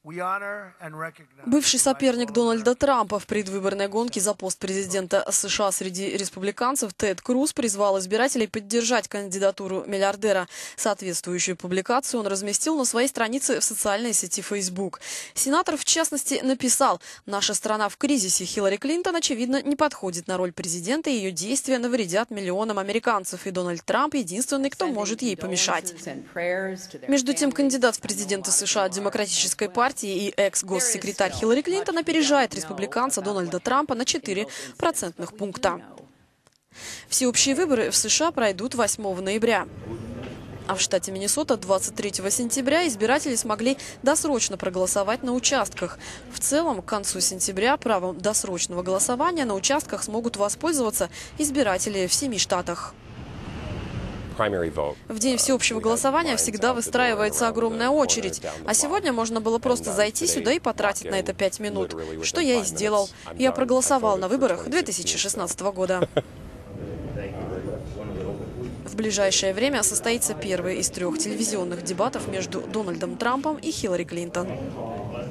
Бывший соперник Дональда Трампа в предвыборной гонке за пост президента США среди республиканцев Тед Круз призвал избирателей поддержать кандидатуру миллиардера. Соответствующую публикацию он разместил на своей странице в социальной сети Facebook. Сенатор, в частности, написал: «Наша страна в кризисе. Хиллари Клинтон, очевидно, не подходит на роль президента, и ее действия навредят миллионам американцев, и Дональд Трамп – единственный, кто может ей помешать». Между тем, кандидат в президенты США от Демократической партии и экс-госсекретарь Хиллари Клинтон опережает республиканца Дональда Трампа на 4 процентных пункта. Всеобщие выборы в США пройдут 8 ноября. А в штате Миннесота 23 сентября избиратели смогли досрочно проголосовать на участках. В целом, к концу сентября правом досрочного голосования на участках смогут воспользоваться избиратели в 7 штатах. В день всеобщего голосования всегда выстраивается огромная очередь. А сегодня можно было просто зайти сюда и потратить на это 5 минут. Что я и сделал. Я проголосовал на выборах 2016 года. В ближайшее время состоится первый из 3 телевизионных дебатов между Дональдом Трампом и Хиллари Клинтон.